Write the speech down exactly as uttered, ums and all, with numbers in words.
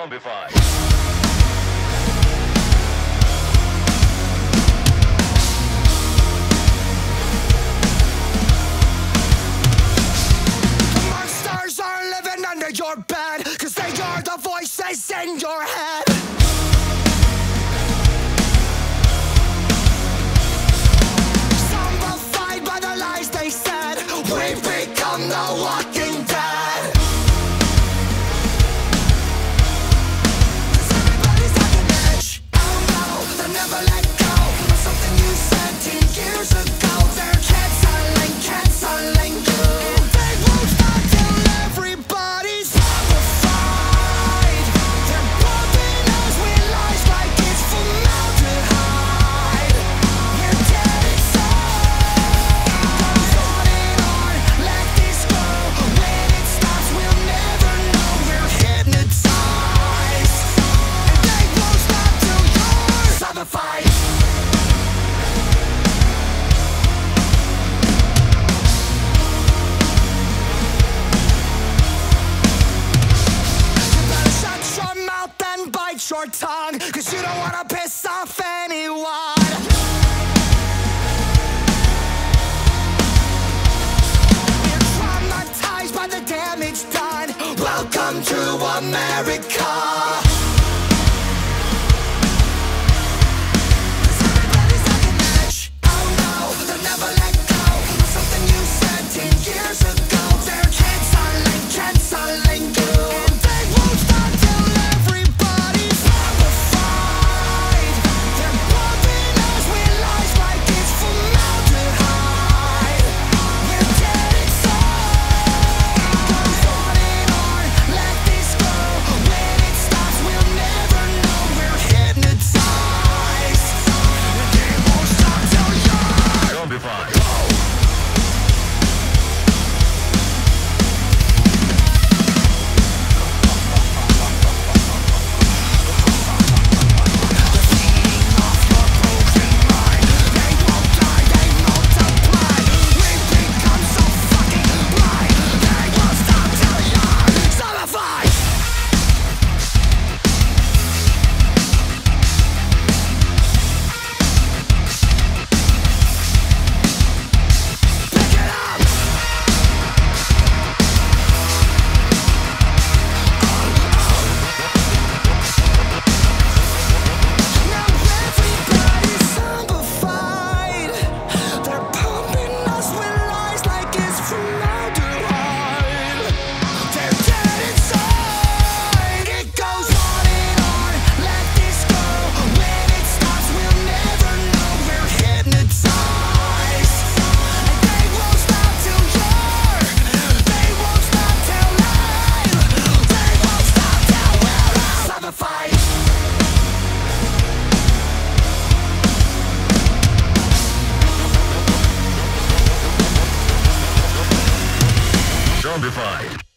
Zombified. Monsters are living under your bed, cause they are the voices in your head. Zombified by the lies they said, we've become the walking dead. Cause everybody's on the edge. Oh no, they'll never let go of something you said ten years ago. They're canceling, canceling you. And they won't stop till everybody's zombified. They're pumping us with lies like it's formaldehyde. We're dead inside. It goes on and on, let this go. When it stops, we'll never know. We're hypnotized. And they won't stop till you're zombified. Bite your tongue, cause you don't wanna piss off anyone. You're traumatized by the damage done. Welcome to America. Cause everybody's on the edge. Oh no, they'll never let go of something you said ten years ago. They're canceling, canceling you. And they won't stop till everybody's zombified. They're pumping us with lies like it's formaldehyde. We're dead inside. It goes on and on, let this go. When it stops, we'll never know. We're hypnotized. And they won't stop till you're Zombified. Zombified.